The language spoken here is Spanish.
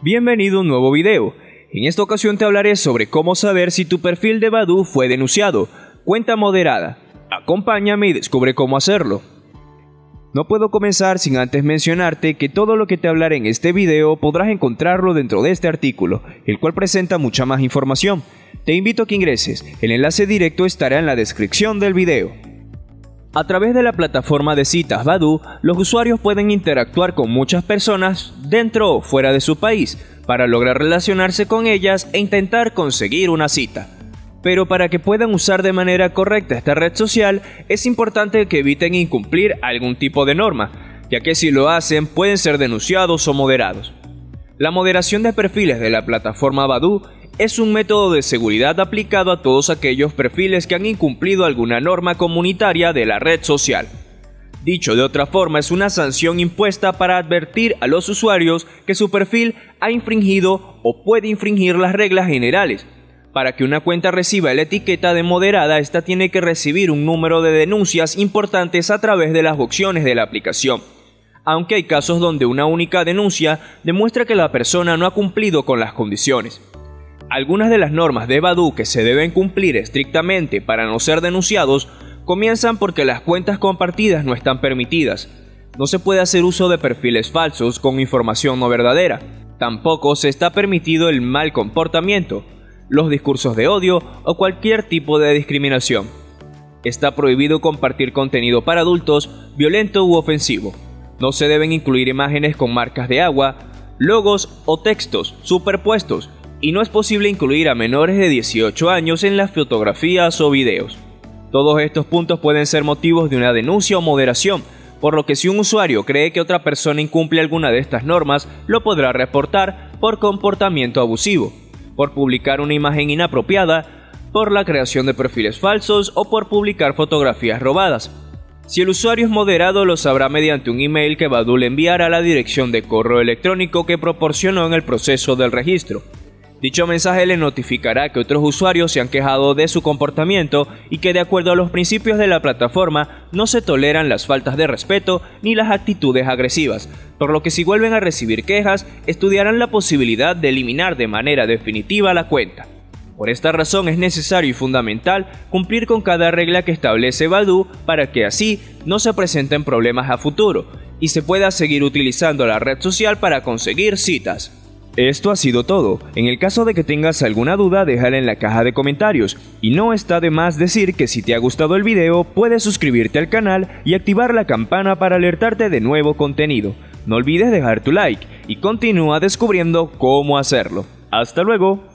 Bienvenido a un nuevo video. En esta ocasión te hablaré sobre cómo saber si tu perfil de Badoo fue denunciado. Cuenta moderada. Acompáñame y descubre cómo hacerlo. No puedo comenzar sin antes mencionarte que todo lo que te hablaré en este video podrás encontrarlo dentro de este artículo, el cual presenta mucha más información. Te invito a que ingreses, el enlace directo estará en la descripción del video. A través de la plataforma de citas Badoo, los usuarios pueden interactuar con muchas personas dentro o fuera de su país para lograr relacionarse con ellas e intentar conseguir una cita. Pero para que puedan usar de manera correcta esta red social, es importante que eviten incumplir algún tipo de norma, ya que si lo hacen pueden ser denunciados o moderados. La moderación de perfiles de la plataforma Badoo es un método de seguridad aplicado a todos aquellos perfiles que han incumplido alguna norma comunitaria de la red social. Dicho de otra forma, es una sanción impuesta para advertir a los usuarios que su perfil ha infringido o puede infringir las reglas generales. Para que una cuenta reciba la etiqueta de moderada, esta tiene que recibir un número de denuncias importantes a través de las opciones de la aplicación. Aunque hay casos donde una única denuncia demuestra que la persona no ha cumplido con las condiciones. Algunas de las normas de Badoo que se deben cumplir estrictamente para no ser denunciados comienzan porque las cuentas compartidas no están permitidas. No se puede hacer uso de perfiles falsos con información no verdadera. Tampoco se está permitido el mal comportamiento, los discursos de odio o cualquier tipo de discriminación. Está prohibido compartir contenido para adultos, violento u ofensivo. No se deben incluir imágenes con marcas de agua, logos o textos superpuestos, y no es posible incluir a menores de 18 años en las fotografías o videos. Todos estos puntos pueden ser motivos de una denuncia o moderación, por lo que si un usuario cree que otra persona incumple alguna de estas normas, lo podrá reportar por comportamiento abusivo, por publicar una imagen inapropiada, por la creación de perfiles falsos o por publicar fotografías robadas. Si el usuario es moderado, lo sabrá mediante un email que Badoo le enviará a la dirección de correo electrónico que proporcionó en el proceso del registro. Dicho mensaje le notificará que otros usuarios se han quejado de su comportamiento y que de acuerdo a los principios de la plataforma no se toleran las faltas de respeto ni las actitudes agresivas, por lo que si vuelven a recibir quejas, estudiarán la posibilidad de eliminar de manera definitiva la cuenta. Por esta razón es necesario y fundamental cumplir con cada regla que establece Badoo para que así no se presenten problemas a futuro y se pueda seguir utilizando la red social para conseguir citas. Esto ha sido todo. En el caso de que tengas alguna duda, déjala en la caja de comentarios. Y no está de más decir que si te ha gustado el video, puedes suscribirte al canal y activar la campana para alertarte de nuevo contenido. No olvides dejar tu like y continúa descubriendo cómo hacerlo. ¡Hasta luego!